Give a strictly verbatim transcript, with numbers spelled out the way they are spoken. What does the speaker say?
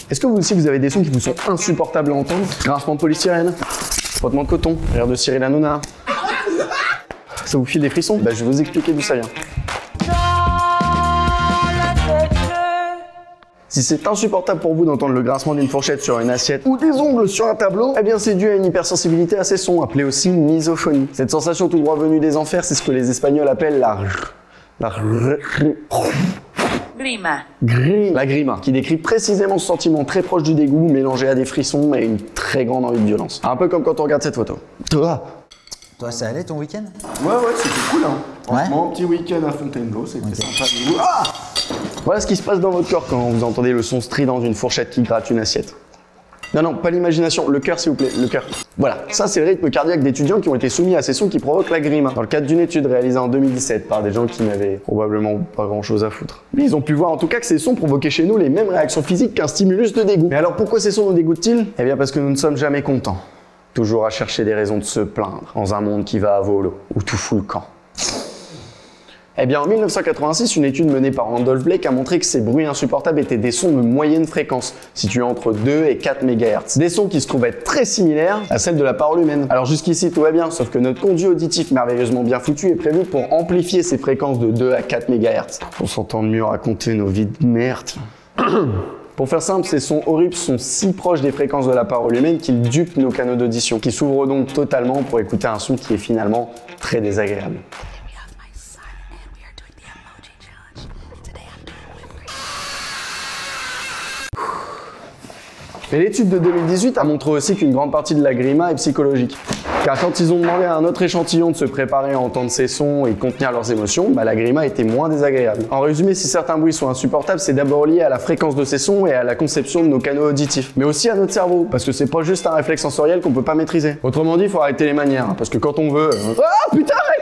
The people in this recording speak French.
Est-ce que vous aussi vous avez des sons qui vous sont insupportables à entendre? Grincement de polystyrène, frottement de coton, rire de Cyril Hanouna. Ça vous file des frissons? Bah je vais vous expliquer d'où ça vient. Si c'est insupportable pour vous d'entendre le grincement d'une fourchette sur une assiette ou des ongles sur un tableau, eh bien c'est dû à une hypersensibilité à ces sons, appelée aussi misophonie. Cette sensation tout droit venue des enfers, c'est ce que les Espagnols appellent la... la... Grima. Grima. La grima, qui décrit précisément ce sentiment très proche du dégoût, mélangé à des frissons et une très grande envie de violence. Un peu comme quand on regarde cette photo. Toi, Toi, ça allait ton week-end? Ouais, ouais, c'était cool, hein. Ouais. Franchement, petit week-end à Fontainebleau, c'était sympa. Ah, voilà ce qui se passe dans votre corps quand vous entendez le son strident d'une fourchette qui gratte une assiette. Non, non, pas l'imagination, le cœur s'il vous plaît, le cœur. Voilà, ça c'est le rythme cardiaque d'étudiants qui ont été soumis à ces sons qui provoquent la grima. Dans le cadre d'une étude réalisée en deux mille dix-sept par des gens qui n'avaient probablement pas grand chose à foutre. Mais ils ont pu voir en tout cas que ces sons provoquaient chez nous les mêmes réactions physiques qu'un stimulus de dégoût. Mais alors pourquoi ces sons nous dégoûtent-ils? Eh bien parce que nous ne sommes jamais contents. Toujours à chercher des raisons de se plaindre dans un monde qui va à volo, où tout fout le camp. Eh bien, en mille neuf cent quatre-vingt-six, une étude menée par Randolph Blake a montré que ces bruits insupportables étaient des sons de moyenne fréquence, situés entre deux et quatre mégahertz. Des sons qui se trouvaient très similaires à celles de la parole humaine. Alors jusqu'ici, tout va bien, sauf que notre conduit auditif merveilleusement bien foutu est prévu pour amplifier ces fréquences de deux à quatre mégahertz. Pour s'entendre mieux raconter nos vies de merde. Pour faire simple, ces sons horribles sont si proches des fréquences de la parole humaine qu'ils dupent nos canaux d'audition, qui s'ouvrent donc totalement pour écouter un son qui est finalement très désagréable. Mais l'étude de deux mille dix-huit a montré aussi qu'une grande partie de la grima est psychologique. Car quand ils ont demandé à un autre échantillon de se préparer à entendre ces sons et de contenir leurs émotions, bah la grima était moins désagréable. En résumé, si certains bruits sont insupportables, c'est d'abord lié à la fréquence de ces sons et à la conception de nos canaux auditifs. Mais aussi à notre cerveau, parce que c'est pas juste un réflexe sensoriel qu'on peut pas maîtriser. Autrement dit, il faut arrêter les manières, hein, parce que quand on veut... Euh... Ah putain,